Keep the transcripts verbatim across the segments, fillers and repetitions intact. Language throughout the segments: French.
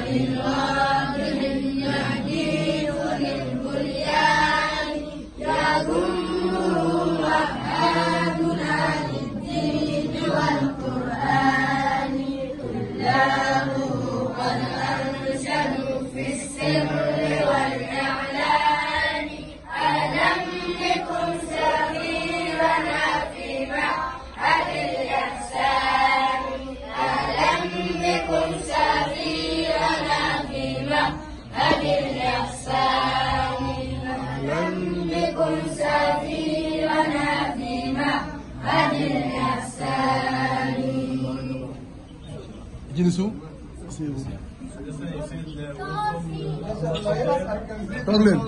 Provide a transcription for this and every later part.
Jinsu toog leen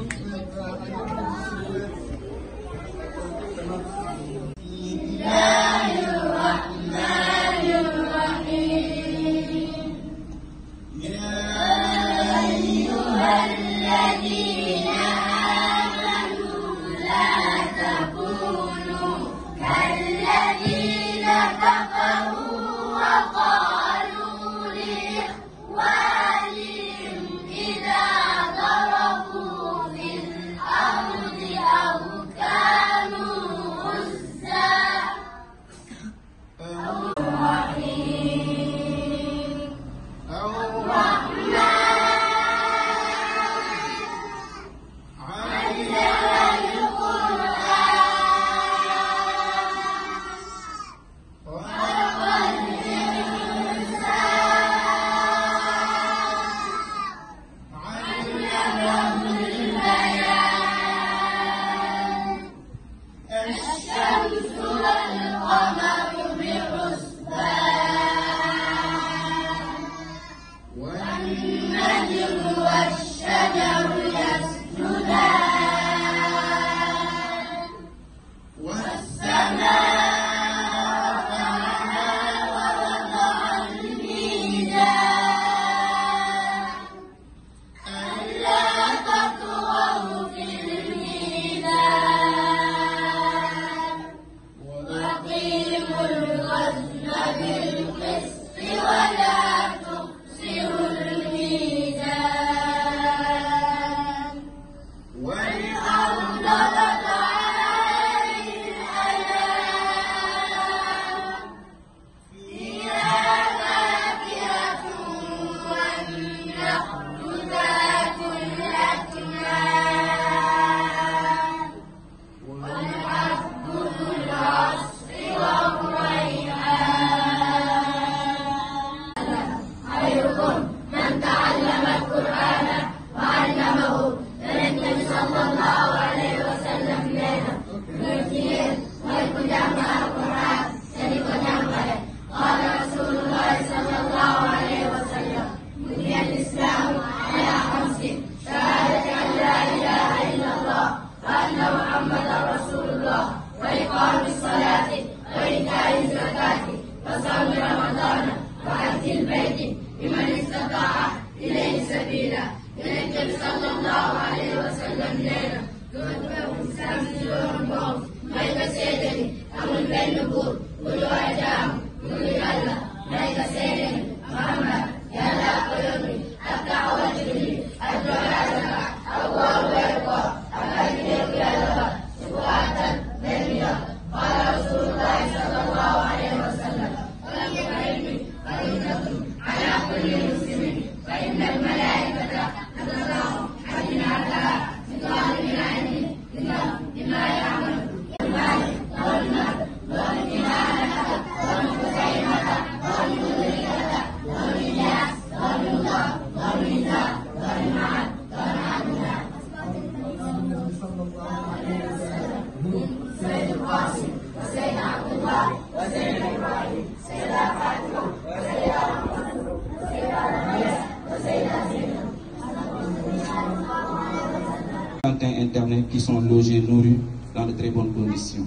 internet qui sont logés, nourris dans de très bonnes conditions.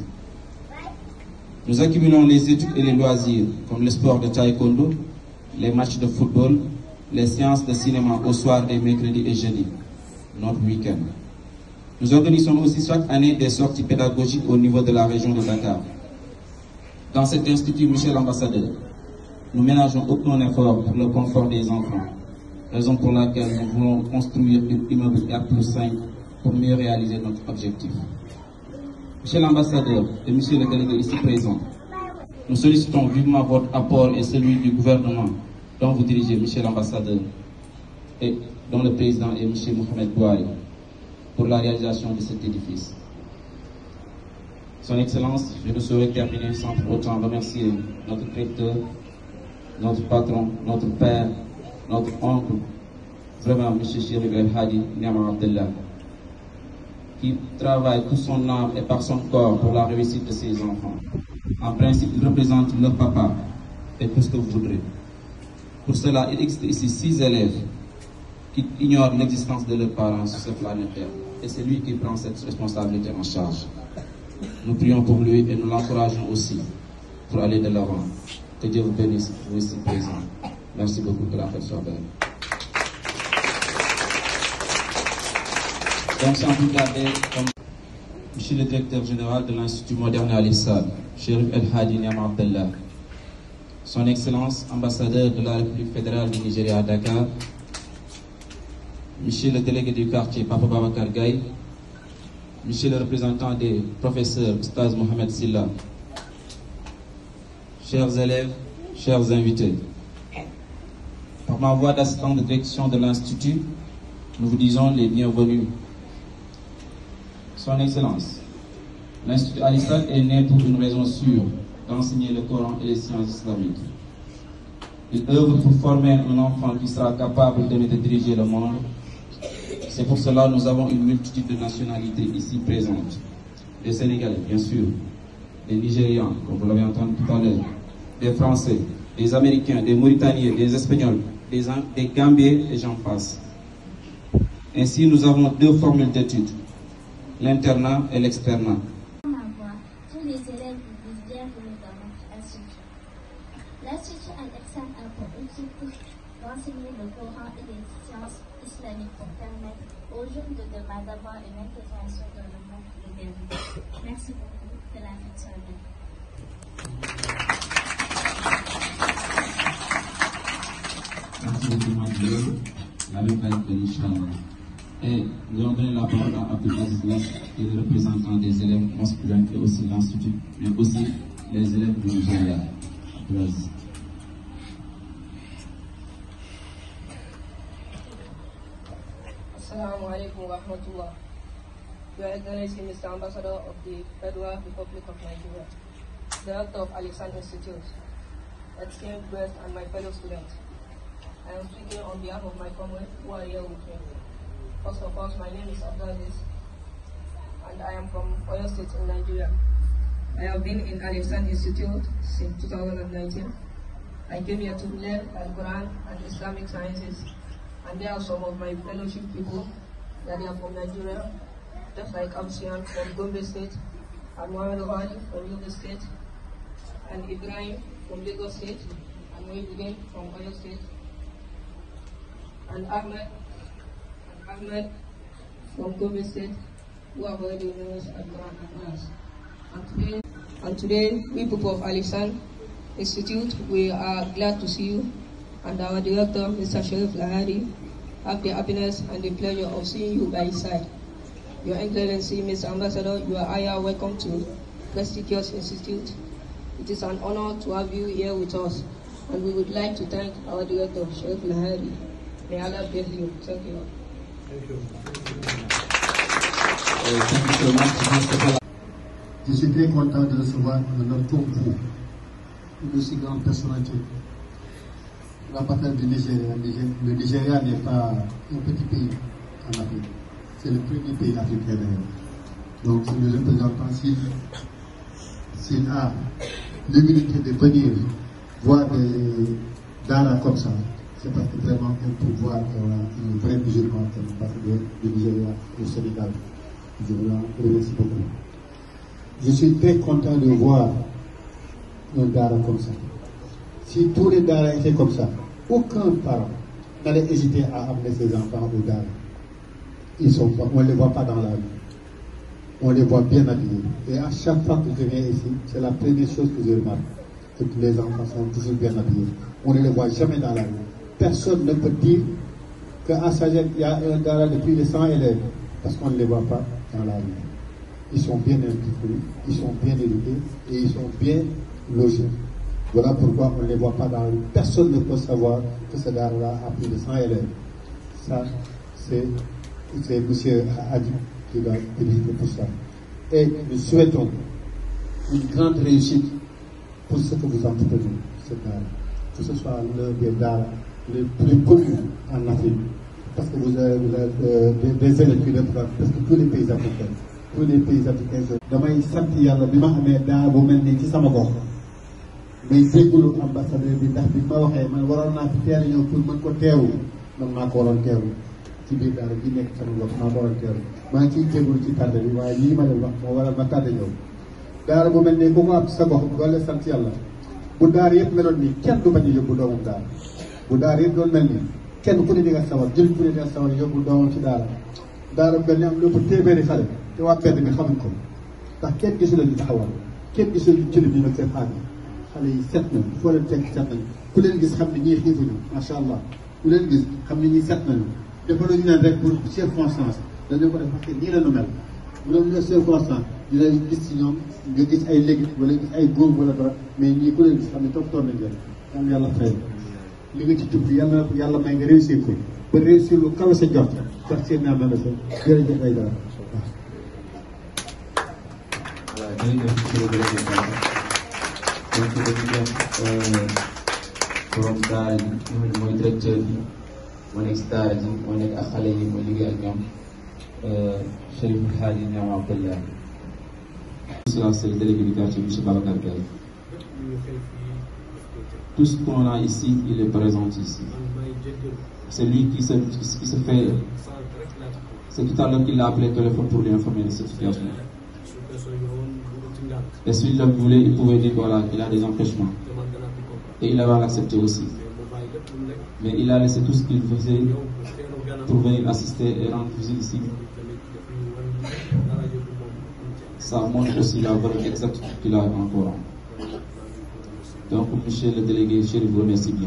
Nous accumulons les études et les loisirs, comme le sport de taekwondo, les matchs de football, les séances de cinéma au soir des mercredis et jeudis, notre week-end. Nous organisons aussi chaque année des sorties pédagogiques au niveau de la région de Dakar. Dans cet institut, monsieur l'ambassadeur, nous ménageons aucun effort pour le confort des enfants raison pour laquelle nous voulons construire une immeuble R plus cinq pour mieux réaliser notre objectif. Monsieur l'ambassadeur et monsieur le délégué ici présent, nous sollicitons vivement votre apport et celui du gouvernement dont vous dirigez, monsieur l'ambassadeur, et dont le président est monsieur Mohamed Bouhari, pour la réalisation de cet édifice. Son Excellence, je ne saurais terminer sans pour autant remercier notre directeur, notre patron, notre père, notre oncle, vraiment M. Chérif El Hadi Niamar Abdellah, qui travaille tout son âme et par son corps pour la réussite de ses enfants. En principe, il représente leur papa et tout ce que vous voudrez. Pour cela, il existe ici six élèves qui ignorent l'existence de leurs parents sur cette planète Terre. Et c'est lui qui prend cette responsabilité en charge. Nous prions pour lui et nous l'encourageons aussi pour aller de l'avant. Que Dieu vous bénisse, vous ici présents. Merci beaucoup, que la fête soit belle. Donc, sans plus tarder, comme Monsieur le directeur général de l'Institut moderne Al-Issad, Chérif El Hadi Niamar Abdellah, Son Excellence, ambassadeur de la République fédérale du Nigeria à Dakar, Monsieur le délégué du quartier, Papa Babacar Gaye, Monsieur le représentant des professeurs, Ustaz Mohamed Silla, chers élèves, chers invités, par ma voix d'assistant de direction de l'Institut, nous vous disons les bienvenus. Son Excellence, l'Institut Al-Issad est né pour une raison sûre, d'enseigner le Coran et les sciences islamiques. Il œuvre pour former un enfant qui sera capable de diriger le monde. C'est pour cela que nous avons une multitude de nationalités ici présentes. Des Sénégalais, bien sûr, des Nigérians, comme vous l'avez entendu tout à l'heure, des Français, des Américains, des Mauritaniens, des Espagnols, des, des Gambiens et j'en passe. Ainsi, nous avons deux formules d'études, l'internat et l'externat. Tous les élèves vous bienvenue dans notre institut. L'Institut Al-Ihsan a pour objectif d'enseigner le Coran et les sciences islamiques pour permettre aux jeunes de demain d'avoir une intégration dans le monde moderne. Merci beaucoup, que la fête soit belle. Merci beaucoup, Madeleine. La même de l'Inch'Allah. Et nous allons donner la parole à Abdelaziz, qui est le représentant des élèves masculins et aussi l'Institut, mais aussi les élèves du Nigeria. Abdelaziz. Assalamu alaikum wa rahmatullah. Your Excellency, Mister Ambassador of the Federal Republic of Nigeria, Director of Al-Ihsan Institute, esteemed guests and my fellow students. I am speaking on behalf of my comrades who are here with me. First of all, my name is Abdelaziz, and I am from Oyo State in Nigeria. I have been in Al-Ihsan Institute since two thousand nineteen. I came here to learn Al-Quran and Islamic sciences, and there are some of my fellowship people that are from Nigeria, just like Amsian from Gombe State, and Mohamed Ghali from Yobe State, and Ibrahim from Lagos State, and Mohibuddin from Oyo State, and Ahmed, and Ahmed from Gombe State, who have already learned Al-Quran and us. And today, and today, we people of Al-Ihsan Institute, we are glad to see you, and our director, Mister Chérif El Hadi, have the happiness and the pleasure of seeing you by his side. Your Excellency, Mister Ambassador, you are here. Welcome to prestigious institute. It is an honor to have you here with us, and we would like to thank our director, Chérif El Hadi. May Allah bless you. Thank you. Thank you. Uh, thank you so much. Je suis très content de recevoir un homme comme vous, une aussi grande personnalité. La patrie du Nigeria, le Nigeria n'est pas un petit pays en Afrique, c'est le premier pays africain d'ailleurs. Donc c'est le représentant, s'il a l'humilité de venir voir des daras comme ça, c'est parce que vraiment un pouvoir, un vrai musulman comme l'ambassadeur du Nigeria au Sénégal. Je vous en remercie beaucoup. Je suis très content de voir un dara comme ça. Si tous les daras étaient comme ça, aucun parent n'allait hésiter à amener ses enfants au dara. Ils sont pas, on ne les voit pas dans la rue. On les voit bien habillés. Et à chaque fois que je viens ici, c'est la première chose que je remarque. C'est que les enfants sont toujours bien habillés. On ne les voit jamais dans la rue. Personne ne peut dire qu'à Sagesse, il y a un Dara de plus de cent élèves, parce qu'on ne les voit pas dans la rue. Ils sont bien impliqués, ils sont bien éduqués et ils sont bien logés. Voilà pourquoi on ne les voit pas dans la rue. Personne ne peut savoir que ce Dara a plus de cent élèves. Ça, c'est M. Adi qui va diriger pour ça. Et nous souhaitons une grande réussite pour ce que vous entretenez, cette Dara. Que ce soit l'un des Dara les plus connus en Afrique. Parce que vous avez, vous avez euh, des, des élèves qui représentent presque tous les pays africains. Tous les pays africains. damay sant yàlla bi ma xamee daa bu mel nii ci sama gox mais jégalu ambassadeur bi ndax bi ma waxee man waroon naa fi teel ñëw pour mën ko teewu man maa ko waroon teewu ci biir daara bi nekk sama gox maa ko waroon teewu maa ngi ciy jégalu ci tardé bi waaye lii ma leen wax moo waral ma tardé ñëw daara bu mel nii ku ko am sa gox doole sant yàlla bu daara yëpp meloon nii kenn du bañ a yóbbu doomam daara bu daara yëpp doon mel nii kenn ku ne di nga sawar jël ku ne di nga sawar yóbbu doomam ci daara daara bu mel ni am lépp téeméeri xale te waa mbedd mi xamuñ ko ndax kenn gisu leen ñu taxawal kenn gisu leen ci ñu nag seen xaaj xale yi set nañ foo leen teg set nañ ku leen gis xam ne ñii xiifuñu macha allah ku leen gis xam ne ñii set nañu dafa la ñu naan rek pour circonstance dañu ko def parce que nii la ñu mel bu doon ñëw circonstance dina gis ci ñoom nga gis ay léegi wala gis ay góob wala dara mais ñii ku leen gis xam ne toog toog nañ leen yàlla yàlla fay li nga ci jublu yàlla yàlla may nga réussir ko ba réussir lu kaw sa jot sax seen naa mën a sa jërëjëf ay dara jërëjëf monsieur le délégué donc dañuy def borom daara ji mooy directeur bi moo nekk si daara ji moo nekk ak xale yi mooy liggéey ak ñoom Chérif Hadji Niama Abdallah. C'est le délégué du quartier monsieur Babacar Gaye. Tout ce qu'on a ici, il est présent ici. C'est lui qui se, qui se fait. C'est tout à l'heure qu'il a appelé le téléphone pour lui informer de cette situation. Et s'il le voulait, il pouvait dire voilà, qu'il a des empêchements. Et il va l'accepter aussi. Mais il a laissé tout ce qu'il faisait pour venir assister et rendre visite ici. Ça montre aussi la valeur exacte qu'il a en Coran. Donc, monsieur le délégué, je vous remercie bien.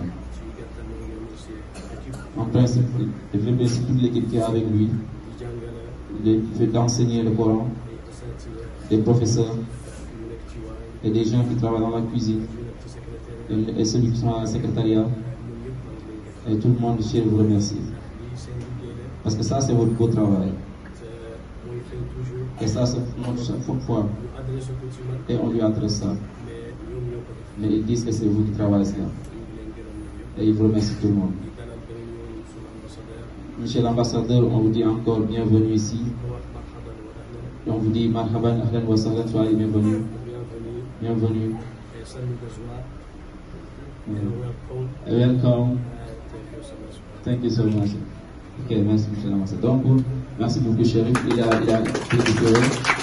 En principe, je remercie toute l'équipe qui est avec lui, il fait d'enseigner le Coran, des professeurs, et des gens qui travaillent dans la cuisine, et, et ceux qui sont dans le secrétariat, et tout le monde, je vous remercie. Parce que ça, c'est votre beau travail. Et ça, c'est montre chaque fois. Et on lui adresse ça. Mais ils disent que c'est vous qui travaillez ça. Et ils vous remercient tout le monde. Monsieur l'ambassadeur, on vous dit encore bienvenue ici. Et on vous dit marhaban, ahlan wa sahlan, soyez bienvenue. Bienvenue. Yeah. Welcome. Thank you so much. Ok, merci monsieur l'ambassadeur. Donc, merci beaucoup Chérif. Il a, il a fait du bureau.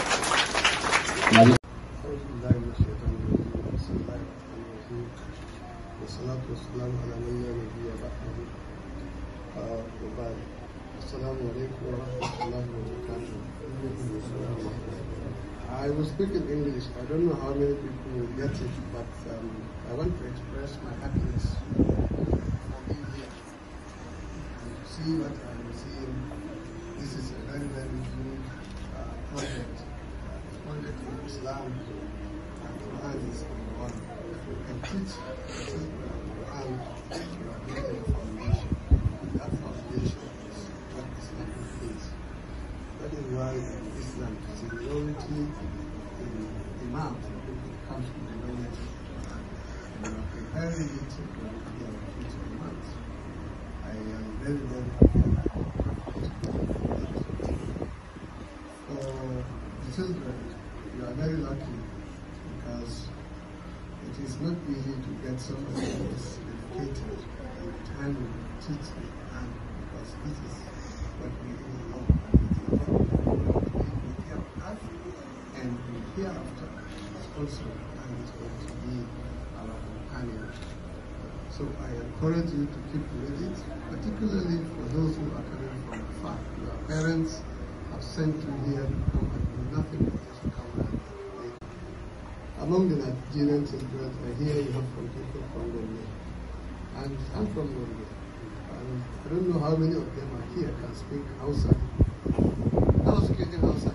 I will speak in English. I don't know how many people will get it, but um, I want to express my happiness for being here. And to see what I am seeing, this is a very, very good uh, project. Uh, the project of Islam and Quran is number one. We can teach the children of Quran, you are building a foundation. That foundation is what Islam is. That is why in Islam, seniority in Imam comes from the knowledge of Quran. And we are preparing the children to be our future imams. I am very, very happy. For the children, you are very lucky because it is not easy to get somebody who is dedicated and time to teach the Quran because this is what we do know. And hereafter is also and is going to be our companion. So I encourage you to keep with it, particularly for those who are coming from far. Your parents have sent you here to come and do nothing but just come and play. Among the Nigerian children, I hear you have some people from Norway. And I'm from Norway. Uh, And I don't know how many of them are here can speak Hausa. How speaking Hausa?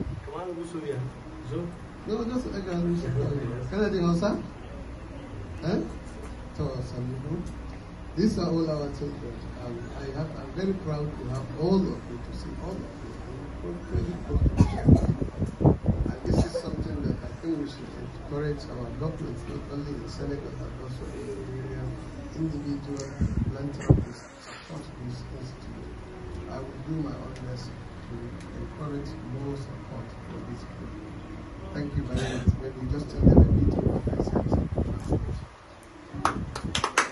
No, just like Can I do Hausa? Eh? So, some people. These are all our children. Um, I have, I'm very proud to have all of you, to see all of you. I'm very proud. And this is something that I think we should encourage our governments, not only in Senegal, but also in Nigeria, individual philanthropists support this institute. I will do my own best to encourage more support for this group. Thank you very much. Maybe just tell them a bit of what I said.